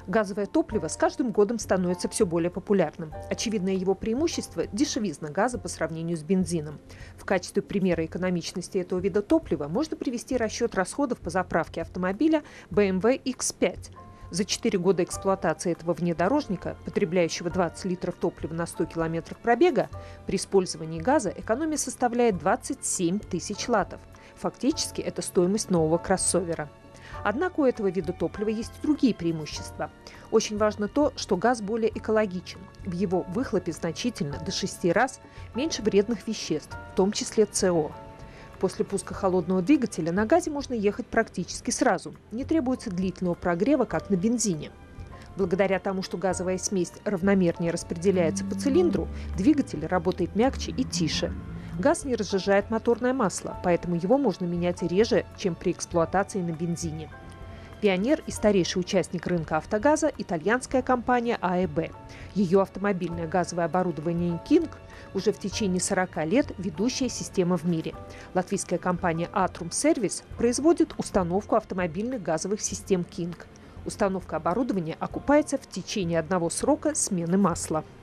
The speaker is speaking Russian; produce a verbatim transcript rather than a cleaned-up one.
Газовое топливо с каждым годом становится все более популярным. Очевидное его преимущество – дешевизна газа по сравнению с бензином. В качестве примера экономичности этого вида топлива можно привести расчет расходов по заправке автомобиля бэ эм вэ икс пять. За четыре года эксплуатации этого внедорожника, потребляющего двадцать литров топлива на сто километров пробега, при использовании газа экономия составляет двадцать семь тысяч латов. Фактически это стоимость нового кроссовера. Однако у этого вида топлива есть и другие преимущества. Очень важно то, что газ более экологичен. В его выхлопе значительно, до шести раз, меньше вредных веществ, в том числе цэ о. После пуска холодного двигателя на газе можно ехать практически сразу. Не требуется длительного прогрева, как на бензине. Благодаря тому, что газовая смесь равномернее распределяется по цилиндру, двигатель работает мягче и тише. Газ не разжижает моторное масло, поэтому его можно менять реже, чем при эксплуатации на бензине. Пионер и старейший участник рынка автогаза – итальянская компания а э бэ. Ее автомобильное газовое оборудование «Кинг» уже в течение сорока лет ведущая система в мире. Латвийская компания «Атрум Сервис» производит установку автомобильных газовых систем «Кинг». Установка оборудования окупается в течение одного срока смены масла.